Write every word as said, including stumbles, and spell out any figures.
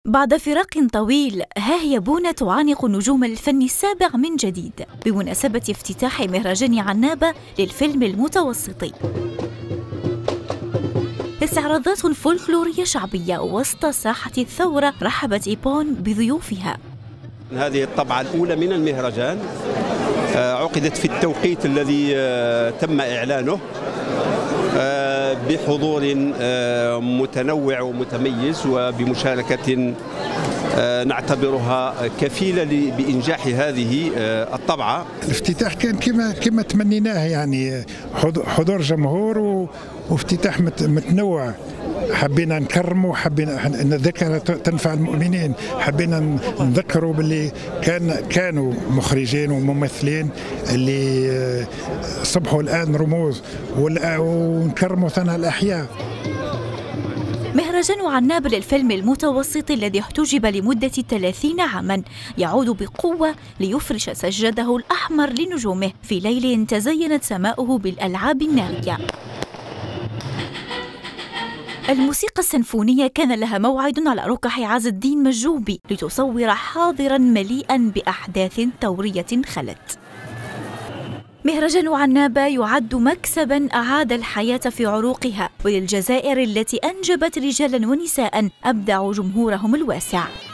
بعد فراق طويل، ها هي بونة تعانق نجوم الفن السابع من جديد بمناسبة افتتاح مهرجان عنابة للفيلم المتوسطي. استعراضات فولكلورية شعبية وسط ساحة الثورة رحبت إيبون بضيوفها. هذه الطبعة الأولى من المهرجان عقدت في التوقيت الذي تم إعلانه بحضور متنوع ومتميز وبمشاركة نعتبرها كفيلة بإنجاح هذه الطبعة. الافتتاح كان كما كما تمنيناه، يعني حضور جمهور وافتتاح متنوع. حبينا نكرموا، حبينا نذكر تنفع المؤمنين، حبينا نذكروا باللي كان كانوا مخرجين وممثلين اللي صبحوا الآن رموز، ونكرموا ثنا الأحياء. مهرجان عنابة للفيلم المتوسطي الذي احتجب لمدة ثلاثين عاماً يعود بقوة ليفرش سجاده الأحمر لنجومه في ليل تزينت سماؤه بالألعاب النارية. الموسيقى السنفونية كان لها موعد على ركح عز الدين مجوبي لتصور حاضراً مليئاً بأحداث ثورية خلت. مهرجان عنابة يعد مكسباً أعاد الحياة في عروقها وللجزائر التي أنجبت رجالاً ونساء أبدعوا جمهورهم الواسع.